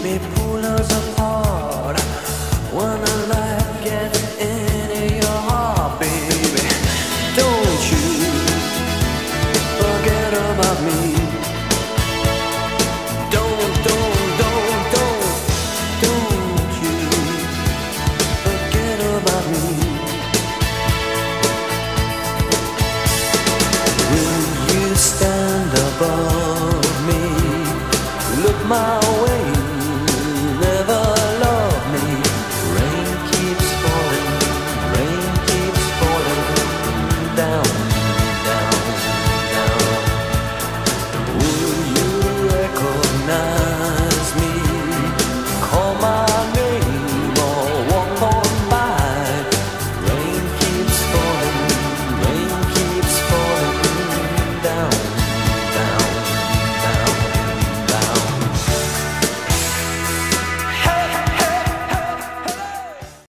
may pull us apart when the light gets into your heart, baby. Don't you forget about me. Don't you forget about me. Will you stand above me? Look my